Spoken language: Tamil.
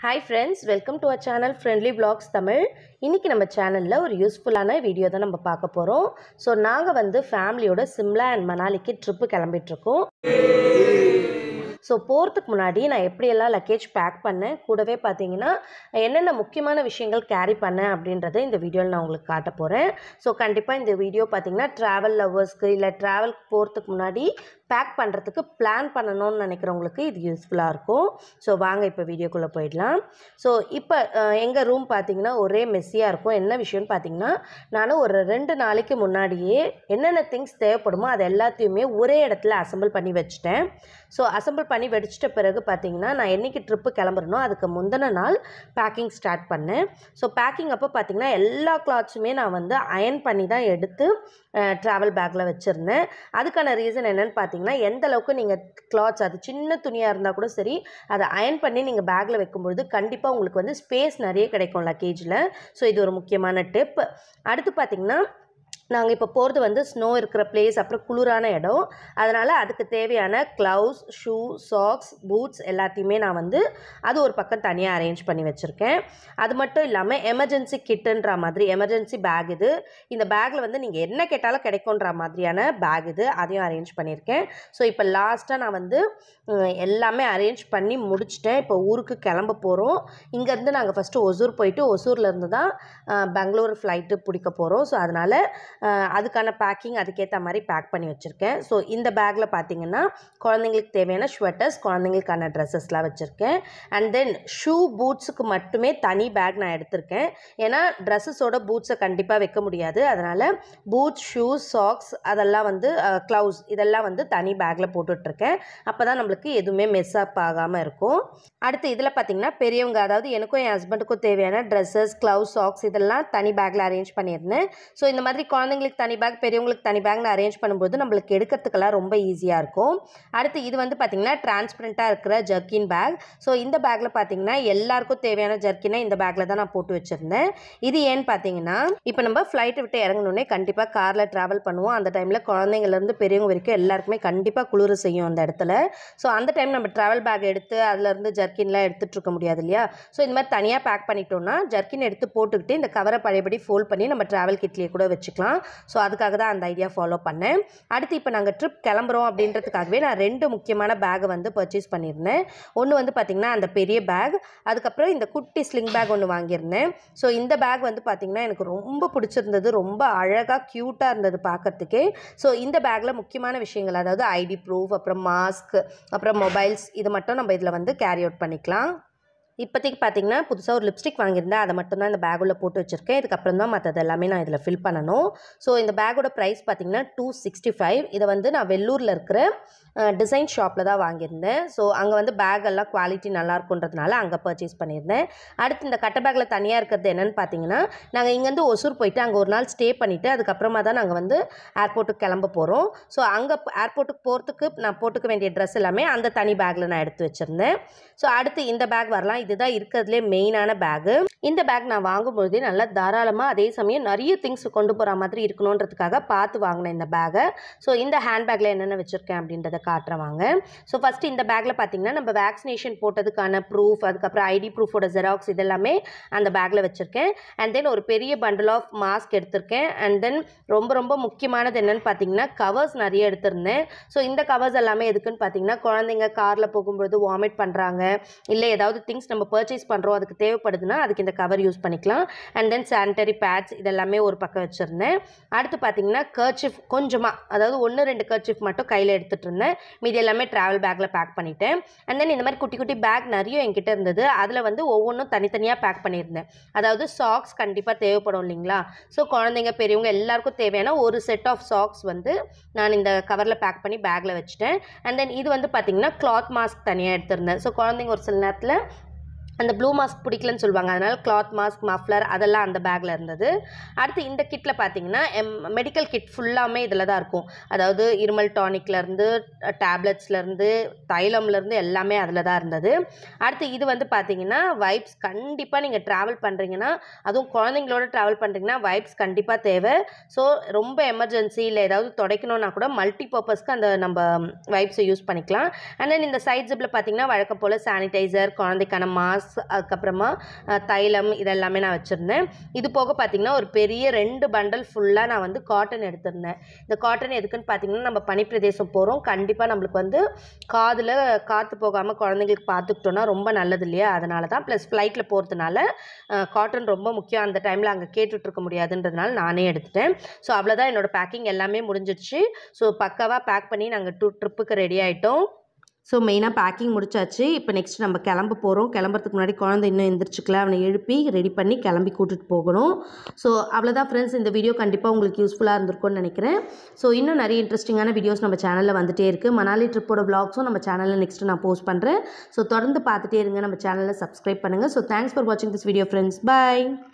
Hi friends, welcome to our channel Friendly Vlogs Tamil. இன்னைக்கு நம்ம சேனல்ல ஒரு யூஸ்ஃபுல்லான வீடியோ தான் நம்ம பார்க்க போறோம். சோ நாங்க வந்து ஃபேமிலியோட சிம்லா அண்ட் மணாலிக்கு ட்ரிப் கிளம்பிட்டு இருக்கோம். ஸோ போகிறதுக்கு முன்னாடி நான் எப்படியெல்லாம் லக்கேஜ் பேக் பண்ணேன், கூடவே பார்த்தீங்கன்னா என்னென்ன முக்கியமான விஷயங்கள் கேரி பண்ணேன் அப்படின்றத இந்த வீடியோவில் நான் உங்களுக்கு காட்ட போகிறேன். ஸோ கண்டிப்பாக இந்த வீடியோ பார்த்தீங்கன்னா ட்ராவல் லவர்ஸ்க்கு இல்லை ட்ராவல் போகிறதுக்கு முன்னாடி பேக் பண்ணுறதுக்கு பிளான் பண்ணணும்னு நினைக்கிறவங்களுக்கு இது யூஸ்ஃபுல்லாக இருக்கும். ஸோ வாங்க இப்போ வீடியோக்குள்ளே போயிடலாம். ஸோ இப்போ எங்கள் ரூம் பார்த்தீங்கன்னா ஒரே மெஸ்ஸியாக இருக்கும். என்ன விஷயம்னு பார்த்தீங்கன்னா, நானும் ஒரு 2 நாளைக்கு முன்னாடியே என்னென்ன திங்ஸ் தேவைப்படுமோ அது எல்லாத்தையுமே ஒரே இடத்துல அசம்பிள் பண்ணி வச்சுட்டேன். ஸோ அசம்பிள் பண்ணி வச்சிட்ட பிறகு பார்த்தீங்கன்னா, நான் என்றைக்கு ட்ரிப்பு கிளம்புறனோ அதுக்கு முந்தின நாள் பேக்கிங் ஸ்டார்ட் பண்ணேன். ஸோ பேக்கிங் அப்போ பார்த்தீங்கன்னா எல்லா கிளாத்ஸுமே நான் வந்து அயர்ன் பண்ணி தான் எடுத்து ட்ராவல் பேக்கில் வச்சுருந்தேன். அதுக்கான ரீசன் என்னென்னு பார்த்தீங்கன்னா, எந்த அளவுக்கு நீங்கள் கிளாத்ஸ் அது சின்ன துணியாக இருந்தால் கூட சரி, அதை அயர்ன் பண்ணி நீங்கள் பேக்கில் வைக்கும்பொழுது கண்டிப்பாக உங்களுக்கு வந்து ஸ்பேஸ் நிறைய கிடைக்கும் லக்கேஜில். ஸோ இது ஒரு முக்கியமான டிப். அடுத்து பார்த்தீங்கன்னா, நாங்கள் இப்போ போகிறது வந்து ஸ்னோ இருக்கிற பிளேஸ், அப்புறம் குளிரான இடம். அதனால் அதுக்கு தேவையான க்ளவுஸ், ஷூ, சாக்ஸ், பூட்ஸ் எல்லாத்தையுமே நான் வந்து அது ஒரு பக்கம் தனியாக அரேஞ்ச் பண்ணி வச்சுருக்கேன். அது மட்டும் இல்லாமல் எமர்ஜென்சி கிட்டுன்ற மாதிரி எமர்ஜென்சி பேக் இது. இந்த பேக்கில் வந்து நீங்கள் என்ன கேட்டாலும் கிடைக்குன்ற மாதிரியான பேக் இது, அதையும் அரேஞ்ச் பண்ணியிருக்கேன். ஸோ இப்போ லாஸ்ட்டாக நான் வந்து எல்லாமே அரேஞ்ச் பண்ணி முடிச்சிட்டேன். இப்போ ஊருக்கு கிளம்ப போகிறோம். இங்கேருந்து நாங்கள் ஃபஸ்ட்டு ஒசூர் போயிட்டு ஒசூர்லேருந்து தான் பெங்களூர் ஃப்ளைட்டு பிடிக்க போகிறோம். ஸோ அதனால் அதுக்கான பேக்கிங் அதுக்கேற்ற மாதிரி பேக் பண்ணி வச்சுருக்கேன். ஸோ இந்த பேக்கில் பார்த்தீங்கன்னா குழந்தைங்களுக்கு தேவையான ஸ்வெட்டர்ஸ், குழந்தைங்களுக்கான ட்ரெஸ்ஸஸ்லாம் வச்சுருக்கேன். அண்ட் தென் ஷூ, பூட்ஸுக்கு மட்டுமே தனி பேக் நான் எடுத்திருக்கேன். ஏன்னா ட்ரெஸ்ஸஸோட பூட்ஸை கண்டிப்பாக வைக்க முடியாது. அதனால் பூட்ஸ், ஷூஸ், சாக்ஸ் அதெல்லாம் வந்து க்ளவுஸ் இதெல்லாம் வந்து தனி பேக்கில் போட்டுட்ருக்கேன். அப்போ தான் நம்மளுக்கு எதுவுமே மெஸ் அப் ஆகாமல் இருக்கும். அடுத்து இதில் பார்த்தீங்கன்னா பெரியவங்க, அதாவது எனக்கும் என் ஹஸ்பண்டுக்கும் தேவையான ட்ரெஸ்ஸஸ், க்ளவுஸ், சாக்ஸ் இதெல்லாம் தனி பேக்கில் அரேஞ்ச் பண்ணியிருந்தேன். ஸோ இந்த மாதிரி குழந்தைங்களுக்கு தனி பேக், பெரியவங்களுக்கு தனி பேக்னு அரேஞ்ச் பண்ணும்போது நம்மளுக்கு எடுக்கிறதுக்கெல்லாம் ரொம்ப ஈஸியாக இருக்கும். அடுத்து இது வந்து பார்த்திங்கன்னா டிரான்ஸ்பரண்ட்டாக இருக்கிற ஜர்க்கின் பேக். ஸோ இந்த பேக்கில் பார்த்தீங்கன்னா எல்லாருக்கும் தேவையான ஜர்க்கினை இந்த பேக்கில் தான் நான் போட்டு வச்சுருந்தேன். இது ஏன்னு பார்த்தீங்கன்னா, இப்போ நம்ம ஃப்ளைட்டை விட்டு இறங்கணுன்னே கண்டிப்பாக காரில் ட்ராவல் பண்ணுவோம். அந்த டைமில் குழந்தைங்கள்லேருந்து பெரியவங்க வரைக்கும் எல்லாருக்குமே கண்டிப்பாக குளிர் செய்யும் அந்த இடத்துல. ஸோ அந்த டைம் நம்ம ட்ராவல் பேக் எடுத்து அதிலேருந்து ஜர்க்கின்லாம் எடுத்துகிட்டு இருக்க முடியாது இல்லையா. ஸோ இந்த மாதிரி தனியாக பேக் பண்ணிட்டோம்னா ஜர்க்கின் எடுத்து போட்டுக்கிட்டு இந்த கவரை பழையபடி ஃபோல்ட் பண்ணி நம்ம ட்ராவல் கிட்லேயே கூட வச்சுக்கலாம். ஸோ அதுக்காக தான் அந்த ஐடியா ஃபாலோ பண்ணேன். அடுத்து இப்போ நாங்கள் ட்ரிப் கிளம்புறோம் அப்படின்றதுக்காகவே நான் 2 முக்கியமான பேக்கை வந்து பர்ச்சேஸ் பண்ணியிருந்தேன். ஒன்று வந்து பார்த்திங்கன்னா அந்த பெரிய பேக், அதுக்கப்புறம் இந்த குட்டி ஸ்லிங் பேக் ஒன்று வாங்கியிருந்தேன். ஸோ இந்த பேக் வந்து பார்த்திங்கன்னா எனக்கு ரொம்ப பிடிச்சிருந்தது, ரொம்ப அழகாக க்யூட்டாக இருந்தது பார்க்கறதுக்கே. ஸோ இந்த பேக்கில் முக்கியமான விஷயங்கள், அதாவது ஐடி ப்ரூஃப், அப்புறம் மாஸ்க், அப்புறம் மொபைல்ஸ், இது மட்டும் நம்ம இதில் வந்து கேரி அவுட் பண்ணிக்கலாம். இப்போதைக்கு பார்த்தீங்கன்னா புதுசாக ஒரு லிப்ஸ்டிக் வாங்கியிருந்தேன். அதை மட்டும்தான் இந்த பேக்குள்ளே போட்டு வச்சுருக்கேன். இதுக்கப்புறம் தான் மற்றது எல்லாமே நான் இதில் ஃபில் பண்ணணும். ஸோ இந்த பேக்கோட ப்ரைஸ் பார்த்தீங்கன்னா 265. இதை வந்து நான் வெள்ளூரில் இருக்கிற டிசைன் ஷாப்பில் தான் வாங்கியிருந்தேன். ஸோ அங்கே வந்து பேக் எல்லாம் குவாலிட்டி நல்லாயிருக்குன்றதுனால அங்கே பர்ச்சேஸ் பண்ணியிருந்தேன். அடுத்து இந்த கட்டை பேக்கில் தனியாக இருக்கிறது என்னென்னு பார்த்தீங்கன்னா, நாங்கள் இங்கேருந்து ஒசூர் போயிட்டு அங்கே ஒரு நாள் ஸ்டே பண்ணிவிட்டு அதுக்கப்புறமா தான் நாங்கள் வந்து ஏர்போர்ட்டுக்கு கிளம்ப போகிறோம். ஸோ அங்கே ஏர்போர்ட்டுக்கு போகிறதுக்கு நான் போட்டுக்க வேண்டிய ட்ரெஸ் எல்லாமே அந்த தனி பேக்கில் நான் எடுத்து வச்சுருந்தேன். ஸோ அடுத்து இந்த பேக் வரலாம். இதுதான் இருக்கிறதுலே மெயினான பேக்கு. இந்த பேக் நான் வாங்கும்பொழுதே நல்லா தாராளமாக, அதே சமயம் நிறைய திங்ஸ் கொண்டு போகிற மாதிரி இருக்கணுன்றதுக்காக பார்த்து வாங்கினேன் இந்த பேக்கை. ஸோ இந்த ஹேண்ட் பேக்கில் என்னென்ன வச்சுருக்கேன் அப்படின்றத காட்டுறவாங்க. ஸோ ஃபஸ்ட்டு இந்த பேக்கில் பார்த்தீங்கன்னா நம்ம வேக்சினேஷன் போட்டதுக்கான ப்ரூஃப், அதுக்கப்புறம் ஐடி ப்ரூஃபோட ஜெராக்ஸ் இதெல்லாமே அந்த பேக்கில் வச்சுருக்கேன். அண்ட் தென் ஒரு பெரிய பண்டில் ஆஃப் மாஸ்க் எடுத்திருக்கேன். அண்ட் தென் ரொம்ப ரொம்ப முக்கியமானது என்னென்னு பார்த்தீங்கன்னா கவர்ஸ் நிறைய எடுத்திருந்தேன். ஸோ இந்த கவர்ஸ் எல்லாமே எதுக்குன்னு பார்த்தீங்கன்னா, குழந்தைங்க காரில் போகும்பொழுது வாமிட் பண்ணுறாங்க, இல்லை ஏதாவது திங்ஸ் நம்ம பர்ச்சேஸ் பண்ணுறோம் அதுக்கு தேவைப்படுதுன்னா அதுக்கு இந்த கவர் யூஸ் பண்ணிக்கலாம். அண்ட் தென் சானிட்டரி பேட்ஸ் இதெல்லாமே ஒரு பக்கம் வச்சுருந்தேன். அடுத்து பார்த்தீங்கன்னா கர்ச்சிஃப் கொஞ்சமாக, அதாவது 1-2 கர்ச்சிஃப் மட்டும் கையில் எடுத்துகிட்டு இருந்தேன். மீதி எல்லாமே ட்ராவல் பேக்கில் பேக் பண்ணிட்டேன். அண்ட் தென் இந்த மாதிரி குட்டி குட்டி பேக் நிறைய என்கிட்ட இருந்தது. அதில் வந்து ஒவ்வொன்றும் தனித்தனியாக பேக் பண்ணியிருந்தேன். அதாவது சாக்ஸ் கண்டிப்பாக தேவைப்படும் இல்லைங்களா. ஸோ குழந்தைங்க பெரியவங்க எல்லாருக்கும் தேவையான ஒரு செட் ஆஃப் சாக்ஸ் வந்து நான் இந்த கவரில் பேக் பண்ணி பேக்கில் வச்சுட்டேன். அண்ட் தென் இது வந்து பார்த்திங்கன்னா கிளாத் மாஸ்க் தனியாக எடுத்திருந்தேன். ஸோ குழந்தைங்க ஒரு சில நேரத்தில் அந்த ப்ளூ மாஸ்க் பிடிக்கலன்னு சொல்லுவாங்க, அதனால் கிளாத் மாஸ்க், மஃப்ளர் அதெல்லாம் அந்த பேக்கில் இருந்தது. அடுத்து இந்த கிட்டில் பார்த்தீங்கன்னா மெடிக்கல் கிட் ஃபுல்லாமே இதில் தான் இருக்கும். அதாவது இருமல் டானிக்லேருந்து டேப்லெட்ஸ்லேருந்து தைலம்லேருந்து எல்லாமே அதில் தான் இருந்தது. அடுத்து இது வந்து பார்த்தீங்கன்னா வைப்ஸ். கண்டிப்பாக நீங்கள் ட்ராவல் பண்ணுறீங்கன்னா, அதுவும் குழந்தைங்களோட ட்ராவல் பண்ணுறீங்கன்னா வைப்ஸ் கண்டிப்பாக தேவை. ஸோ ரொம்ப எமர்ஜென்சி இல்லை ஏதாவது துடைக்கணுன்னா கூட மல்டி பர்பஸ்க்கு அந்த நம்ம வைப்ஸை யூஸ் பண்ணிக்கலாம். அண்ட் தென் இந்த சைட் ஜிப்பில் பார்த்தீங்கன்னா வழக்கம் போல் சானிடைசர், குழந்தைக்கான மாஸ்க், மாஸ்க், அதுக்கப்புறமா தைலம் இதெல்லாமே நான் வச்சுருந்தேன். இது போக பார்த்திங்கன்னா ஒரு பெரிய 2 பண்டல் ஃபுல்லாக நான் வந்து காட்டன் எடுத்திருந்தேன். இந்த காட்டன் எதுக்குன்னு பார்த்திங்கன்னா நம்ம பனிப்பிரதேசம் போகிறோம், கண்டிப்பாக நம்மளுக்கு வந்து காதில் காற்று போகாமல் குழந்தைங்களுக்கு பார்த்துக்கிட்டோன்னா ரொம்ப நல்லது இல்லையா? அதனால தான். ப்ளஸ் ஃப்ளைட்டில் போகிறதுனால காட்டன் ரொம்ப முக்கியம். அந்த டைமில் அங்கே கேட்டுட்ருக்க முடியாதுன்றதுனால நானே எடுத்துட்டேன். ஸோ அவ்வளோதான், என்னோடய பேக்கிங் எல்லாமே முடிஞ்சிடுச்சு. ஸோ பக்காவாக பேக் பண்ணி நாங்கள் ட்ரிப்புக்கு ரெடி ஆகிட்டோம். ஸோ மெயினாக பேக்கிங் முடிச்சாச்சு. இப்போ நெக்ஸ்ட் நம்ம கிளம்ப போகிறோம். கிளம்புறதுக்கு முன்னாடி குழந்தை இன்னும் எந்திரிச்சிக்கல, அவனை எழுப்பி ரெடி பண்ணி கிளம்பி கூட்டிகிட்டு போகணும். ஸோ அவ்வளோதான் ஃப்ரெண்ட்ஸ், இந்த வீடியோ கண்டிப்பாக உங்களுக்கு யூஸ்ஃபுல்லாக இருந்திருக்கும்னு நினைக்கிறேன். ஸோ இன்னும் நிறைய இன்ட்ரெஸ்டிங்கான வீடியோஸ் நம்ம சேனலில் வந்துகிட்டே இருக்குது. மணாலி ட்ரிப்போட vlogsம் நம்ம சேனலில் நெக்ஸ்ட்டு நான் போஸ்ட் பண்ணுறேன். ஸோ தொடர்ந்து பார்த்துட்டே இருங்க, நம்ம சேனலில் சப்ஸ்கிரைப் பண்ணுங்கள். ஸோ தேங்க்ஸ் ஃபார் வாட்சிங் திஸ் வீடியோ ஃப்ரெண்ட்ஸ். பாய்.